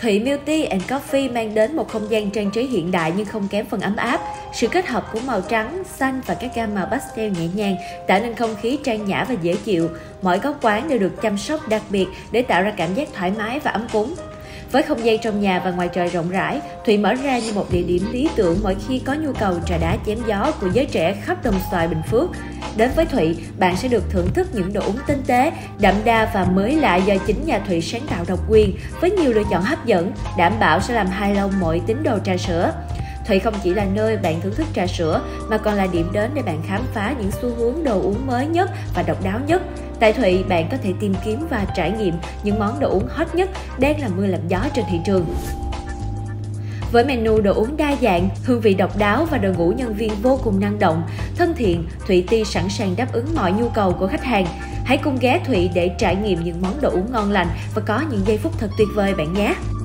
Thụy Milk Tea and Coffee mang đến một không gian trang trí hiện đại nhưng không kém phần ấm áp. Sự kết hợp của màu trắng, xanh và các gam màu pastel nhẹ nhàng tạo nên không khí trang nhã và dễ chịu. Mỗi góc quán đều được chăm sóc đặc biệt để tạo ra cảm giác thoải mái và ấm cúng. Với không gian trong nhà và ngoài trời rộng rãi, Thụy mở ra như một địa điểm lý tưởng mỗi khi có nhu cầu trà đá chém gió của giới trẻ khắp Đồng Xoài, Bình Phước. Đến với Thụy, bạn sẽ được thưởng thức những đồ uống tinh tế, đậm đà và mới lạ do chính nhà Thụy sáng tạo độc quyền, với nhiều lựa chọn hấp dẫn, đảm bảo sẽ làm hài lòng mọi tín đồ trà sữa. Thụy không chỉ là nơi bạn thưởng thức trà sữa mà còn là điểm đến để bạn khám phá những xu hướng đồ uống mới nhất và độc đáo nhất. Tại Thụy, bạn có thể tìm kiếm và trải nghiệm những món đồ uống hot nhất đang làm mưa làm gió trên thị trường. Với menu đồ uống đa dạng, hương vị độc đáo và đội ngũ nhân viên vô cùng năng động, thân thiện, Thụy Tea sẵn sàng đáp ứng mọi nhu cầu của khách hàng. Hãy cùng ghé Thụy để trải nghiệm những món đồ uống ngon lành và có những giây phút thật tuyệt vời bạn nhé!